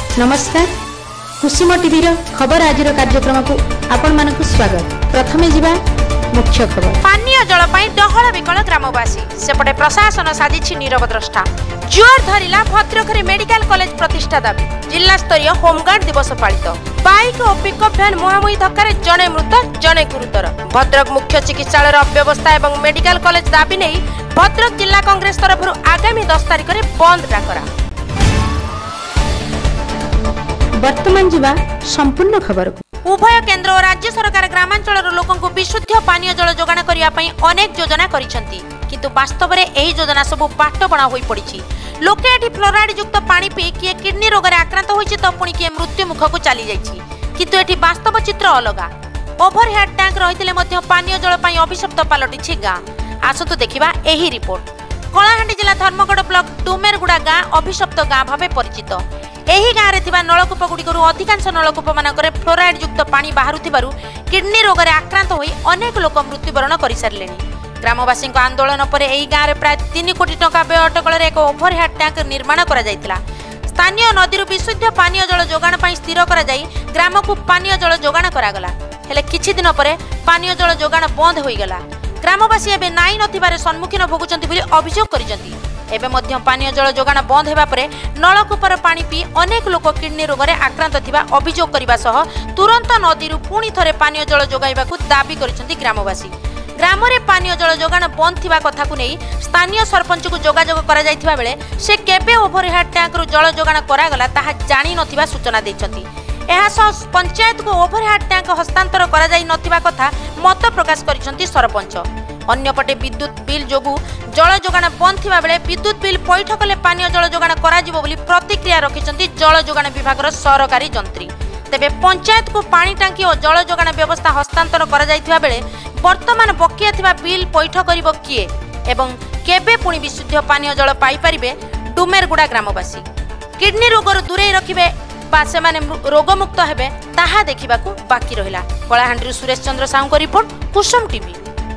नमस्कार कुसुम टीवी खबर आज कार्यक्रम को आपण मानक स्वागत। प्रथमे जिबा मुख्य खबर। पानीय जल डहल विकल ग्रामवासी सेपटे प्रशासन साजिछि नीरव द्रष्टा। जोर धरिला भद्रक मेडिकल कॉलेज प्रतिष्ठा दाबी। जिला स्तरीय होमगार्ड दिवस पालित। बाइक और पिकअप भ्यान मुहांमुही धक्का जड़े मृत जड़े गुरुतर। भद्रक मुख्य चिकित्सालय अव्यवस्था और मेडिकल कॉलेज दाबी नहीं भद्रक जिला कांग्रेस तरफ आगामी 10 तारिख में बंद डाकरा। वर्तमान जिबा संपूर्ण खबर को। उभय केंद्र और राज्य सरकार ग्रामांचल लोकों विशुद्ध पानीय जल जोगाण करने अनेक योजना करिसेंती, किंतु वास्तव में यही योजना सब बाट बणा होई पड़िछि। लोके एठी फ्लोराइड युक्त पानी पी किए किडनी रोग रे आक्रांत होइछि तो पुणी किए मृत्यु मुख को चली जाइछि, किंतु एठी वास्तव चित्र अलगा। ओभरहेड टैंक रहितले मध्य पानीय जल पई अभिशप्त पालटिछि गाँ। आसतु देखिबा एही रिपोर्ट। कलाहांडी जिला धर्मगढ़ ब्लॉक डुमेरगुड़ा गाँ अभिशप्त गाँ भावे परिचित। एही गाँव रे थिबा नलकूप गुड़िकरू अधिकांश नलकूप मानकरे फ्लोराइड युक्त पानी बाहरुथिबारु किडनी रोग रे आक्रांत होई अनेक लोक मृत्युवरण करि सारलेनी। ग्रामवासी आंदोलन पर एही गाँव रे प्राय 3 कोटी टंका व्यय अटकल एक ओभरहेड टैंक निर्माण करा जायतिला। स्थानीय नदीरु विशुद्ध पानीय जल जोगाण पई स्थिर करा जाई ग्राम को पानीय जल जोगाण करागला। हेले किछि दिन परे पानीय जल जोगाण बंद होई गला। ग्रामवासी एबे नाई नथिबारे सम्मुखीन भोगुचंती बोली अभियोग करिसंती। एबे मध्य पानीय जल जोगाण बंद हेबा परे नलकूपर पानी पी अनेक लोक किडनी रोग रे आक्रांत थिबा अभियोग करिबा सह तुरंत नदीरु पुणी थरे पानीय जल जोगाइबाकू दाबी करिसंती ग्रामवासी। ग्राम रे पानीय जल जोगाण बंद थिबा कथा को नहीं स्थानीय सरपंच को जोगाजोग करा जायथिबा बेले से केबे ओभरहेड टैंक रु जल जोगाण करागला ताहा जानि नथिबा सूचना दैछंती। पंचायत को ओभरहेड टैंक हस्तांतर करा जाई नथिबा कथा मत प्रकाश करिसंती सरपंच। अन्यपटे विद्युत बिल जोगु जल जोगाण बंद थिबा बेले विद्युत बिल पैठ कले पानीय जल जोगाण करा जिवो बोली प्रतिक्रिया रखिसंती जल जोगाण विभाग सरकारी जंत्री। तेबे पंचायत को पानी टांकी और जल जोगाण व्यवस्था हस्तांतर करा जायथिबा बेले वर्तमान बकिया थिबा बिल पैठ करिवो किए एवं केबे पुणी विशुद्ध पानीय जल पाई परिबे डुमेरगुड़ा ग्रामवासी। किडनी रोगरु दूरे रखिबे बा सेमाने रोगमुक्त हेबे ताहा देखिबाकू बाकी रहिला। कलाहांडी सुरेश चंद्र साहू को रिपोर्ट कुसुम टीवी।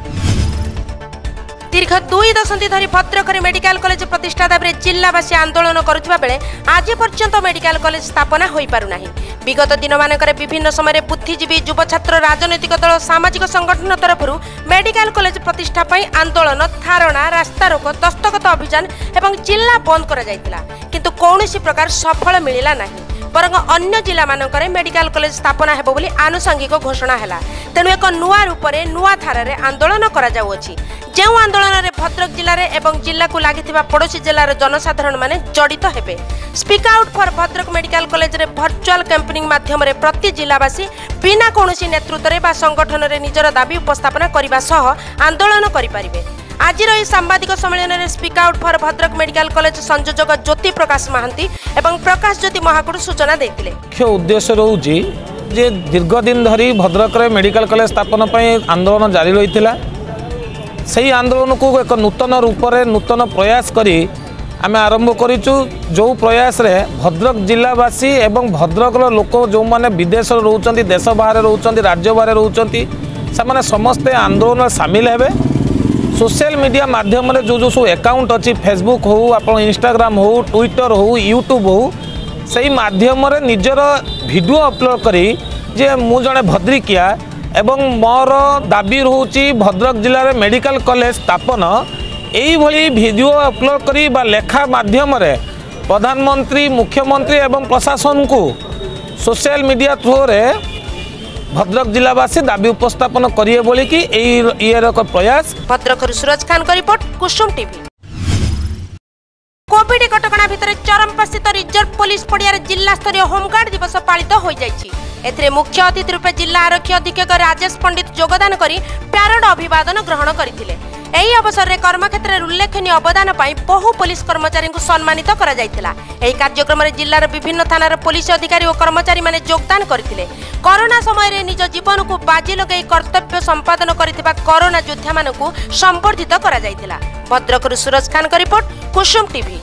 दीर्घ 2 दशंधि धरी भद्रक मेडिकल कॉलेज प्रतिष्ठा दाबी जिलावासी आंदोलन करुवा बेले आज पर्यंत मेडिकल कॉलेज स्थापना हो पारुना। विगत दिन मानक विभिन्न समय बुद्धिजीवी युव छात्र राजनैतिक दल सामाजिक संगठन तरफ मेडिकल कॉलेज प्रतिष्ठा आंदोलन धारणा रास्ता रोक दस्तखत अभियान एवं जिला बंद करा जायतिला, किंतु कौनसी प्रकार सफल मिलिला नहीं। बरং अन्य जिला मानकरे मेडिकल कॉलेज स्थापना हेबो बोली आनुषंगिक घोषणा हैला। तेणु एक नुआ रूप में नुआ धारा रे आंदोलन करा जाउछि। जेउ आंदोलन रे भद्रक जिले में एवं जिला को लागिथिबा पड़ोसी जिलार जनसाधारण माने जड़ित हेबे। Speak out for Bhadrak medical college रे वर्चुअल कैंपेनिंग माध्यम रे प्रति जिलावासी बिना कोनोसी नेतृत्व बा संगठन रे निजर दाबी उपस्थापना करिबा सह आंदोलन करि परिबे। आज सांबादिक सम्मेलन में speak out for Bhadrak medical college संयोजक ज्योति प्रकाश महांती एवं प्रकाश ज्योति महाकुड़ सूचना देते। मुख्य उद्देश्य रोचे जे दीर्घ दिन धरी भद्रक मेडिकल कॉलेज स्थापना आंदोलन जारी रही से आंदोलन को एक नूतन रूप से नूतन प्रयास करी आम आरंभ करूँ। जो प्रयास रे भद्रक जिलावासी एवं भद्रक लोक जो मैंने विदेश रोच देश बाहर रोच राज्य बाहर रोच से समस्ते आंदोलन सामिल हेबे। सोशल मीडिया माध्यम जो सब अकाउंट अच्छी फेसबुक हो आप इंस्टाग्राम हो ट्विटर हो यूट्यूब हो से माध्यम निजर वीडियो अपलोड करी जे मु जड़े भद्रिकिया एवं मोर दाबी रोची भद्रक जिले में मेडिकल कॉलेज स्थापना यही वीडियो अपलोड करी बा लेखा माध्यम प्रधानमंत्री मुख्यमंत्री एवं प्रशासन को सोशल मीडिया थ्रू रे भद्रक जिलावासी दाबी उपस्थापन करिए बोली कि एयर एक प्रयास। भद्रक सूरज खान का रिपोर्ट कुसुम टीवी। कोविड कटकणा भितर चरमपा स्थित रिजर्व पुलिस पड़िया जिला स्तरीय होमगार्ड दिवस पालित हो जाइछि। एथिरे मुख्य अतिथि रूपे जिला आरक्षी अधीक्षक राजेश पंडित योगदान करी प्यारेड अभिवादन ग्रहण करथिले। एही अवसर में कर्मक्षेत्र में उल्लेखनीय अवदान पाई बहु पुलिस कर्मचारी को सम्मानित करा जायतिला। एही कार्यक्रम में जिलार विभिन्न थानार पुलिस अधिकारी और कर्मचारी माने योगदान करथिले। कोरोना समय निज जीवन को बाजी लगे कर्तव्य संपादन करथिबा कोरोना योद्धा मानकु संबर्धित करा जायतिला। भद्रक सूरज खान का रिपोर्ट कुसुम टीवी।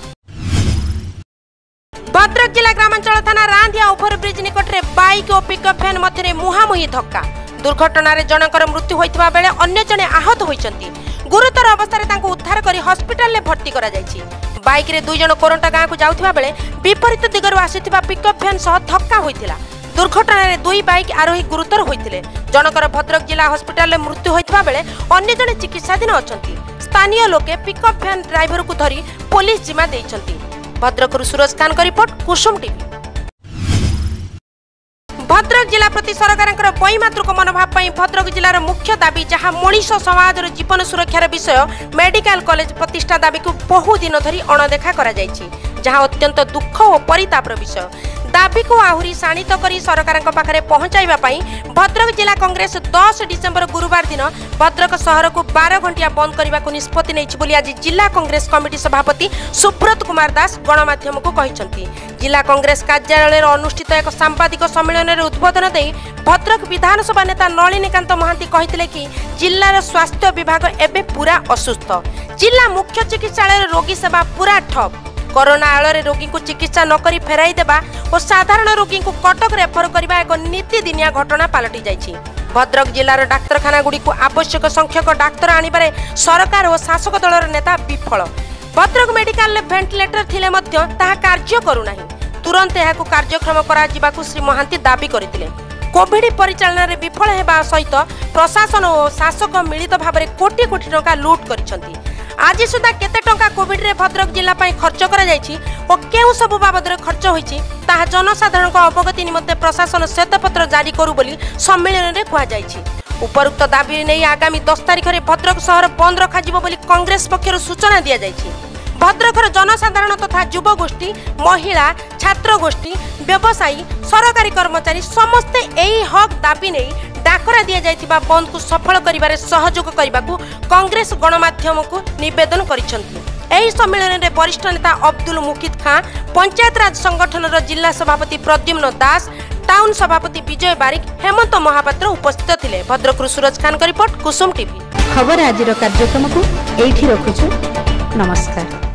भद्रक जिला ग्रामांचल थाना रांधिया ओभरब्रिज निकट में बाइक और पिकअप भ्यान मध्य मुहांमुही धक्का। दुर्घटना रे जनकर मृत्यु होइतबा बेले अन्य जने आहत होइचंती। गुरुतर अवस्था तांको उद्धार करी हॉस्पिटल ले भर्ती करा जायछि। बाइक रे 2 जन कोरंटा गाँ को जाउथिबा बेले विपरीत दिगरु आसिथिबा पिकअप भ्यान सह धक्का होइतिला। दुर्घटना रे 2 बाइक आरोही गुरुतर होइतिले। जनकर भद्रक जिला हॉस्पिटल ले मृत्यु होइतबा बेले अन्य जने चिकित्साधीन अछंती। स्थानीय लोके पिकअप भ्यान ड्राइवर को धरी पुलिस जिमा देइछंती। भद्रक सूरज खान का रिपोर्ट कुसुम टीवी। भद्रक जिला प्रति सरकार वैमातृक मनोभाव भद्रक जिलार मुख्य दाबी जहां मनीष समाज जीवन सुरक्षार विषय मेडिकल कॉलेज प्रतिष्ठा दाबी को बहु दिन धरी अणदेखा करा जायछि, जहां अत्यंत दुख और परितापर विषय। दाबी को आहुरी शाणित करी सरकार पाखरे पहुंचाइबा पई भद्रक जिला कांग्रेस 10 डिसेंबर गुरुवार दिन भद्रक शहर को 12 घंटिया बंद करने को निष्पत्ति नहीं बोली आज जिला कांग्रेस कमिटी सभापति सुब्रत कुमार दास गणमाध्यम को कहिसंती। जिला कांग्रेस कार्यालय अनुष्ठित एक सांबादिक सम्मेलन में उद्बोधन दे भद्रक विधानसभा नेता नलिनीकांत महांती कहिथिले कि जिल्लार स्वास्थ्य विभाग एबे पूरा असुस्थ। जिला मुख्य चिकित्सालय रोगी सेवा पूरा ठप। कोरोना आଳରେ रोगी को चिकित्सा नकरी फेराई देबा और साधारण रोगी को कटक रेफर करबा एक नीतिदिनिया घटना पलटि जाइछि। भद्रक जिलार डाक्तरखाना गुडी को आवश्यक संख्यक डाक्तर आनिबारे सरकार और शासक दलर नेता विफल। भद्रक मेडिकल ले वेंटिलेटर थिले मध्य ताहा कार्य करू नाही। तुरंत एहाकु कार्यक्रम करा जिबाकु श्री महांती दाबी करथिले। कोविड परिचालन रे विफल हेबा सहित प्रशासन और शासक मिलित भाबरे कोटी कोटी टंका लूट करिसंती। आज सुधा केते टंका कोविड रे भद्रक जिला पाई खर्च करा जायछि और केउ सब बाबद रे खर्च होइछि ताहा जनसाधारण को अवगति निमंते प्रशासन श्वेतपत्र जारी करू बोली सम्मेलन रे कुआ जायछि। उपरुक्त दाबी नै आगामी 10 तारिख रे भद्रक शहर बंद रखा जिवो बोली कांग्रेस पक्षरु सूचना दिया जायछि। भद्रकर जनसाधारण तथा युवा गोष्ठी, महिला, छात्र गोष्ठी, व्यवसायी, सरकारी कर्मचारी समस्ते एही हक दाबी नै डाकरा दिया जायतिबा बंद को सफल करिबारे सहयोग करिबाकू कांग्रेस गणमाध्यम को निवेदन करिसंती। एही सम्मेलन रे वरिष्ठ नेता अब्दुल मुकिद खां, पंचायत राज संगठन जिला सभापति प्रद्युम्न दास, टाउन सभापति विजय बारिक, हेमंत महापात्र उपस्थित थिले। भद्रक सूरज खान का रिपोर्ट कुसुम टीवी। खबर आज कार्यक्रम को एठी रखुछु। नमस्कार।